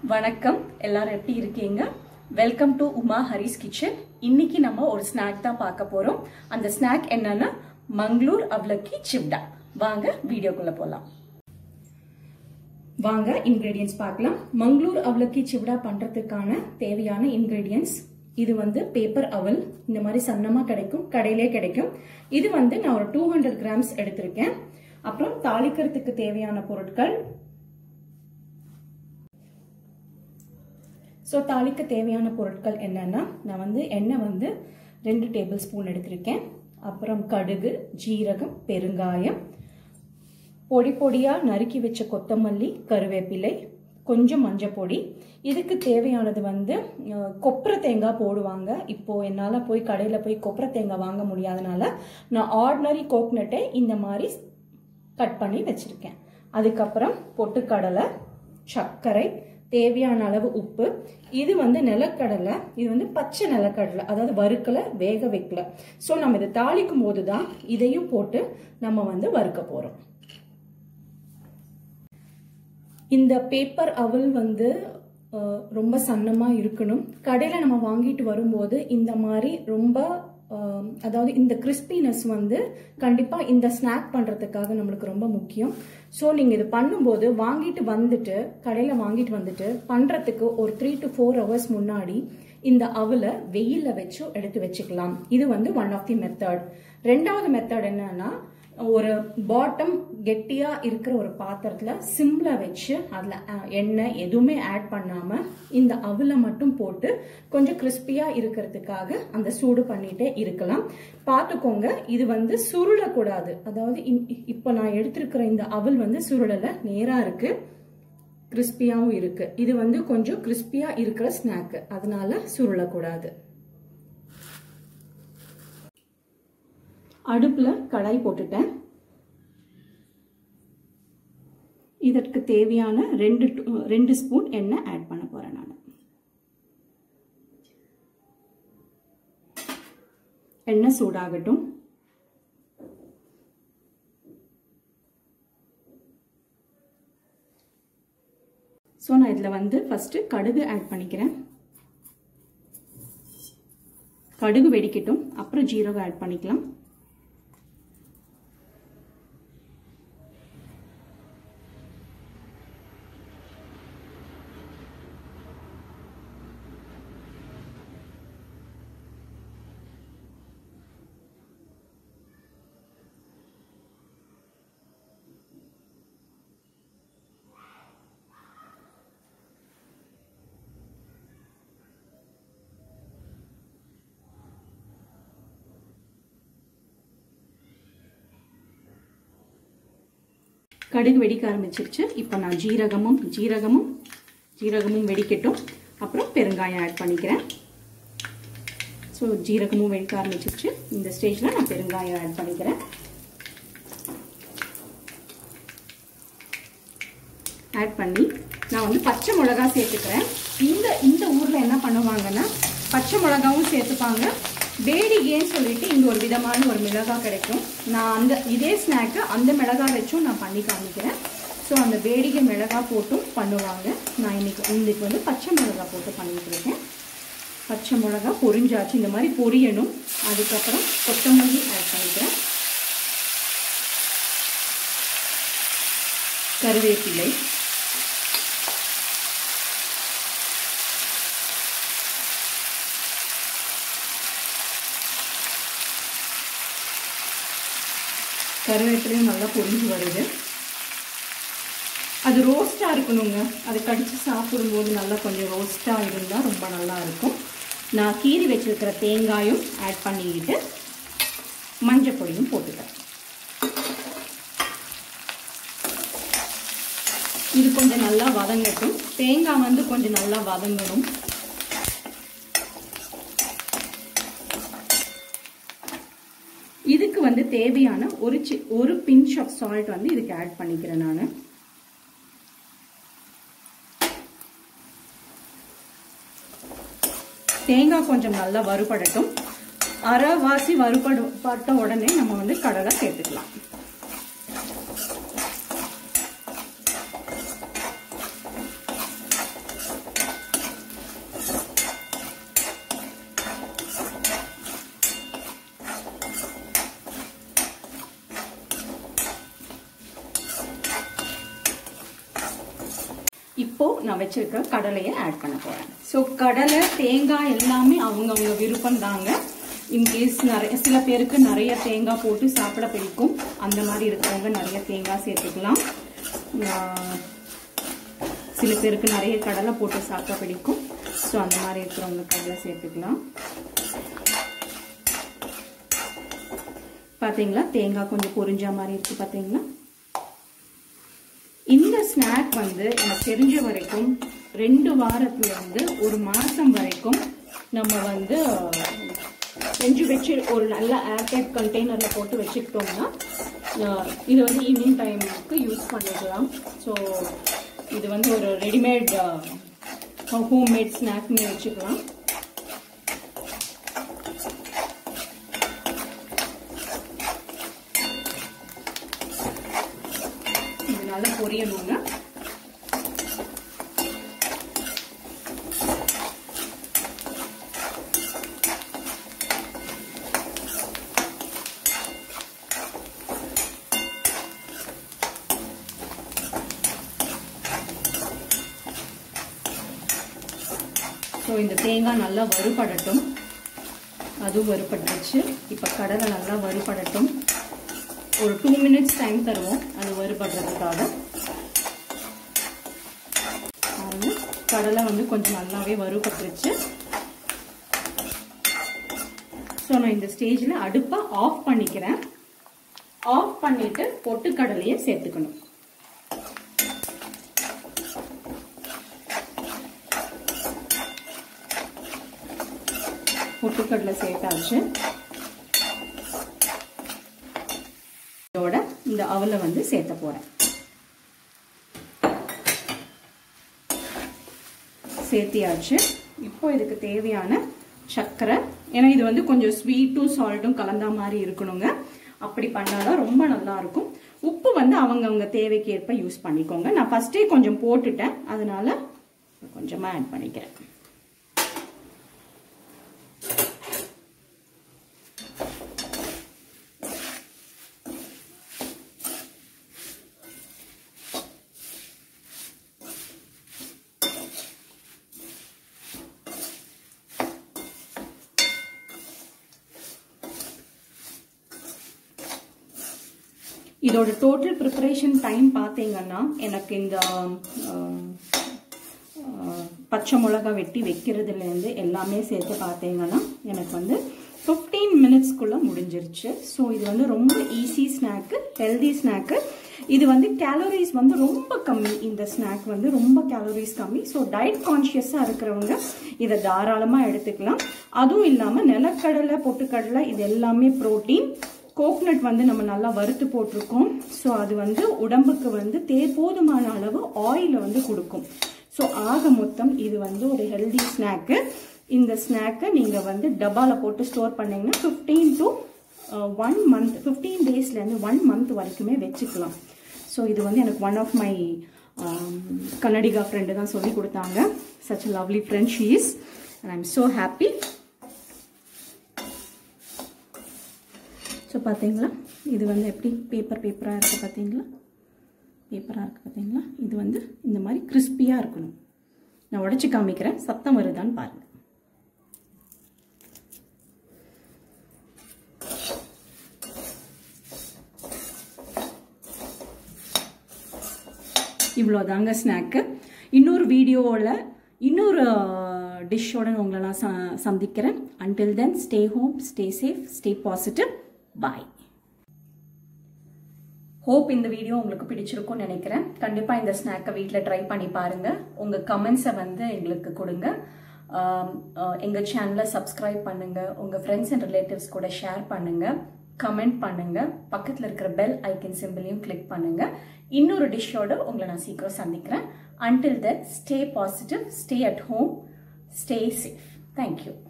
வணக்கம் எல்லாரும் எப்படி இருக்கீங்க வெல்கம் டு உமாஹரிஸ் கிச்சன் இன்னைக்கு நம்ம ஒரு ஸ்நாக் தான் பார்க்க போறோம் அந்த ஸ்நாக் என்னன்னா மங்களூர் அவலக்கி சிவ்டா வாங்க வீடியோக்குள்ள போலாம் வாங்க இன்கிரிடியன்ட்ஸ் பார்க்கலாம் மங்களூர் அவலக்கி சிவ்டா பண்றதுக்கான தேவையான இன்கிரிடியன்ட்ஸ் இது வந்து பேப்பர் அவல் இந்த மாதிரி சன்னமா கிடைக்கும் கடையிலே கிடைக்கும் இது வந்து நான் ஒரு 200 கிராம்ஸ் எடுத்திருக்கேன் அப்புறம் தாளிக்கிறதுக்கு தேவையான பொருட்கள் சோ தாளிக்க தேவையான பொருட்கள் என்னன்னா நான் வந்து எண்ணெய் வந்து 2 டேபிள் ஸ்பூன் எடுத்திருக்கேன் அப்புறம் கடுகு ஜீரகம் பெருங்காயம் பொடி பொடியா நறுக்கி வச்ச கொத்தமல்லி கருவேப்பிலை கொஞ்சம் மஞ்சள் பொடி இதுக்கு தேவையானது வந்து கொப்பரை தேங்காய் போடுவாங்க இப்போ என்னால போய் கடையில போய் கொப்பரை தேங்காய் வாங்க முடியாதனால நான் ஆர்டினரி கோகனட்டை இந்த மாதிரி கட் பண்ணி வச்சிருக்கேன் அதுக்கப்புறம் பொட்டுக்கடலை சர்க்கரை தேவையான அளவு உப்பு இது வந்து நிலக்கடலை இது வந்து பச்சை நிலக்கடலை அதாவது வறுக்கல வேக வைக்கல சோ நம்ம இதை தாளிக்கும் போதுதான் இதையும் போட்டு நம்ம வந்து வறுக்க போறோம் இந்த பேப்பர் அவல் வந்து ரொம்ப சன்னமா இருக்கணும் கடையில நம்ம வாங்கிட்டு வரும்போது இந்த மாதிரி ரொம்ப அதாவது இந்த கிறிஸ்பினஸ் வந்து கண்டிப்பா இந்த ஸ்நாக் பண்றதுக்காக நம்மளுக்கு ரொம்ப முக்கியம் சோ நீங்க இது பண்ணும்போது கடையில வாங்கிட்டு வந்துட்டு பண்றதுக்கு ஒரு 3 to 4 hours முன்னாடி இந்த அவலை வெயில்ல வச்சு எடுத்து வச்சுக்கலாம் இது வந்து ஒன் ஆஃப் தி மெத்தட் ரெண்டாவது மெத்தட் என்னன்னா ஒரு பாட்டம் கெட்டியா இருக்கிற ஒரு பாத்திரத்துல சிம்ல வச்சு அதுல எண்ணெய் எதுவுமே ஆட் பண்ணாம இந்த அவலை மட்டும் போட்டு கொஞ்சம் கிறிஸ்பியா இருக்கிறதுக்காக அந்த சூடு பண்ணிட்டே இருக்கலாம் பாத்துக்கோங்க இது வந்து சுருளக்கூடாது அதாவது இப்ப நான் எடுத்திருக்கிற இந்த அவல் வந்து சுருளல நேரா இருக்கு கிறிஸ்பியாவும் இருக்கு இது வந்து கொஞ்சம் கிறிஸ்பியா இருக்கிற ஸ்நாக் அதனால சுருளக்கூடாது அடுப்புல கடாய் போட்டுட்டேன் இதற்கு தேவையான 2 ஸ்பூன் எண்ணெய் ஆட் பண்ண போறேன் நான் எண்ணெய் சூடாகட்டும் சோ நான் இதுல வந்து ஃபர்ஸ்ட் கடுகு ஆட் பண்ணிக்கிறேன் கடுகு வெடிக்கட்டும் அப்புறம் ஜீரகம் ஆட் பண்ணிக்கலாம் கடுகு வெடிக்க ஆரம்பிச்சிருச்சு இப்போ நான் ஜீரகமும் வெடிக்கட்டும் அப்புறம் பெருங்காயம் ஆட் பண்ணிக்கிறேன் ஸோ ஜீரகமும் வெடிக்க ஆரம்பிச்சிருச்சு இந்த ஸ்டேஜ்ல நான் பெருங்காயம் ஆட் பண்ணிக்கிறேன் ஆட் பண்ணி நான் வந்து பச்சை மிளகா சேர்த்துக்கிறேன் இந்த ஊர்ல என்ன பண்ணுவாங்கன்னா பச்சை மிளகாவும் சேர்த்துப்பாங்க வேடிகைன்னு சொல்லிட்டு இங்க ஒரு விதமான ஒரு மிளகா கிடைக்கும் நான் இதே ஸ்நாக்கு அந்த மிளகா வச்சும் நான் பண்ணி காமிக்கிறேன் ஸோ அந்த வேடிகை மிளகா போட்டும் பண்ணுவாங்க நான் இன்னைக்கு வந்து பச்சை மிளகா போட்டு பண்ணிட்டு இருக்கேன் பச்சை மிளகா பொரிஞ்சாச்சு இந்த மாதிரி பொரியணும் அதுக்கப்புறம் கொத்தமல்லி ஆட் பண்ணிக்கிறேன் கருவேப்பிலை கருவேப்பிலையும் நல்லா பொரிஞ்சு வருது அது ரோஸ்டா இருக்கணுங்க அது கடிச்சு சாப்பிடும்போது நல்லா கொஞ்சம் ரோஸ்டா இருந்தா ரொம்ப நல்லா இருக்கும் நான் கீறி வச்சிருக்கிற தேங்காயும் ஆட் பண்ணிக்கிட்டு மஞ்சள் பொடியும் போட்டுட்டேன் இது கொஞ்சம் நல்லா வதங்கட்டும் தேங்காய் வந்து கொஞ்சம் நல்லா வதங்கணும் இதுக்கு வந்து தேவையான ஒரு பிஞ்ச் ஆஃப் சால்ட் வந்து இதுக்கு ஆட் பண்ணிக்கிறேன் நான் தேங்காய் கொஞ்சம் நல்லா வறுபடட்டும் அரைவாசி வறுபட்ட உடனே நம்ம வந்து கடலை சேர்த்துக்கலாம் இப்போ நான் வச்சிருக்கிற கடலையை ஆட் பண்ண போறேன். ஸோ கடலை தேங்காய் எல்லாமே அவங்கவுங்க விருப்பம் தாங்க. இன்கேஸ் சில பேருக்கு நிறைய தேங்காய் போட்டு சாப்பிட பிடிக்கும், அந்த மாதிரி இருக்கிறவங்க நிறைய தேங்காய் சேர்த்துக்கலாம். சில பேருக்கு நிறைய கடலை போட்டு சாப்பிட பிடிக்கும், ஸோ அந்த மாதிரி இருக்கிறவங்க கடலை சேர்த்துக்கலாம். பாத்தீங்களா தேங்காய் கொஞ்சம் பொரிஞ்ச மாதிரி இருக்கு பாத்தீங்களா. இந்த ஸ்நாக் வந்து எனக்கு தெரிஞ்ச வரைக்கும் 2 வாரத்துல இருந்து 1 மாசம் வரைக்கும் நம்ம வந்து செஞ்சு வச்சு ஒரு நல்ல ஏர்டைட் கண்டெய்னர்ல போட்டு வச்சுக்கிட்டோம்னா இது வந்து ஈவினிங் டைமுக்கு யூஸ் பண்ணிக்கலாம். ஸோ இது வந்து ஒரு ரெடிமேட் ஹோம்மேட் ஸ்நாக்னு வச்சுக்கலாம். நல்லா பொரியணுங்க. ஸோ இந்த தேங்காய் நல்லா வறுபடட்டும். அதுவும் வறுபட்டுருச்சு. இப்போ கடலை நல்லா வறுபடட்டும். ஒரு 2 minutes டைம் தருவோம் அது வறுபடுறதுக்காக. கடலை வந்து கொஞ்சம் நல்லாவே வறுபட்டுருச்சு. ஸோ நான் இந்த ஸ்டேஜில் அடுப்பை ஆஃப் பண்ணிக்கிறேன். ஆஃப் பண்ணிட்டு பொட்டுக்கடலையை சேர்த்துக்கணும். பொட்டுக்கடலை சேர்த்தாச்சு. இதோட இந்த அவலை வந்து சேர்த்த போறேன். சேர்த்தியாச்சு. இப்போ இதுக்கு தேவையான சர்க்கரை, ஏன்னா இது வந்து கொஞ்சம் ஸ்வீட்டும் சால்ட்டும் கலந்த மாதிரி இருக்கணுங்க. அப்படி பண்ணாதான் ரொம்ப நல்லா இருக்கும். உப்பு வந்து அவங்கவுங்க தேவைக்கு ஏற்ப யூஸ் பண்ணிக்கோங்க. நான் ஃபர்ஸ்டே கொஞ்சம் போட்டுட்டேன், அதனால கொஞ்சமா ஆட் பண்ணிக்கிறேன். இதோட டோட்டல் ப்ரிப்பரேஷன் டைம் பார்த்தீங்கன்னா எனக்கு இந்த பச்சை மிளகா வெட்டி வைக்கிறதுலேருந்து எல்லாமே சேர்த்து பார்த்தீங்கன்னா எனக்கு வந்து 15 minutesக்குள்ள முடிஞ்சிருச்சு. ஸோ இது வந்து ரொம்ப ஈஸி ஸ்நாக்கு, ஹெல்தி ஸ்நாக்கு. இது வந்து கேலரிஸ் வந்து ரொம்ப கம்மி. இந்த ஸ்நாக் வந்து ரொம்ப கேலரிஸ் கம்மி. ஸோ டயட் கான்ஷியஸாக இருக்கிறவங்க இதை தாராளமாக எடுத்துக்கலாம். அதுவும் இல்லாமல் நிலக்கடலை பொட்டுக்கடலை இது எல்லாமே ப்ரோட்டீன். கோகனட் வந்து நம்ம நல்லா வறுத்து போட்டிருக்கோம். ஸோ அது வந்து உடம்புக்கு வந்து போதுமான அளவு ஆயிலை வந்து கொடுக்கும். ஸோ ஆக மொத்தம் இது வந்து ஒரு ஹெல்தி ஸ்நாக்கு. இந்த ஸ்நாக்கை நீங்கள் வந்து டப்பாவில் போட்டு ஸ்டோர் பண்ணீங்கன்னா 15 to 1 month, 15 daysலேருந்து 1 month வரைக்குமே வச்சுக்கலாம். ஸோ இது வந்து எனக்கு one of my Kannadiga friend தான் சொல்லி கொடுத்தாங்க. Such a lovely friend she is and I'm so happy. So பார்த்தீங்களா இது வந்து எப்படி பேப்பராக இருக்குது பார்த்தீங்களா, பேப்பராக இருக்குது பார்த்தீங்களா. இது வந்து இந்த மாதிரி கிறிஸ்பியாக இருக்கணும். நான் உடைச்சி காமிக்கிறேன், சத்தம் வருதான்னு பாருங்கள். இவ்வளோதாங்க ஸ்நாக்கு. இன்னொரு வீடியோவில் இன்னொரு டிஷ்ஷோட உங்களெல்லாம் சந்திக்கிறேன். until then stay home, stay safe, stay positive. Bye. Hope இந்த வீடியோ உங்களுக்கு பிடிச்சிருக்கும்னு நினைக்கிறேன். கண்டிப்பாக இந்த ஸ்நாக்கை வீட்டில் ட்ரை பண்ணி பாருங்கள். உங்கள் கமெண்ட்ஸை வந்து எங்களுக்கு கொடுங்க. எங்கள் சேனலை சப்ஸ்கிரைப் பண்ணுங்கள். உங்கள் ஃப்ரெண்ட்ஸ் அண்ட் ரிலேட்டிவ்ஸ் கூட ஷேர் பண்ணுங்கள், கமெண்ட் பண்ணுங்கள். பக்கத்தில் இருக்கிற பெல் ஐக்கன் சிம்பிளையும் கிளிக் பண்ணுங்கள். இன்னொரு டிஷ்ஷோட உங்களை நான் சீக்கிரம் சந்திக்கிறேன். until then stay positive, stay at home, stay safe. Thank you.